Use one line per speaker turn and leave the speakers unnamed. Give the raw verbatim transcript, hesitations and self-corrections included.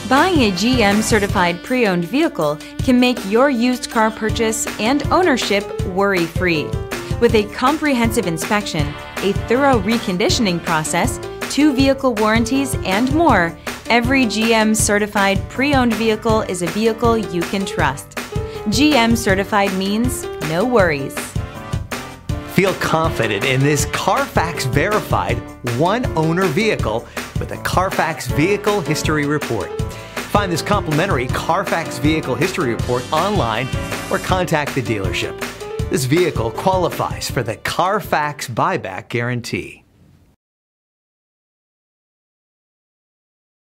Buying a G M certified pre-owned vehicle can make your used car purchase and ownership worry-free. With a comprehensive inspection, a thorough reconditioning process, two vehicle warranties, and more, every G M certified pre-owned vehicle is a vehicle you can trust. G M certified means no worries.
Feel confident in this Carfax verified one-owner vehicle with a Carfax Vehicle History Report. Find this complimentary Carfax Vehicle History Report online or contact the dealership. This vehicle qualifies for the Carfax Buyback Guarantee.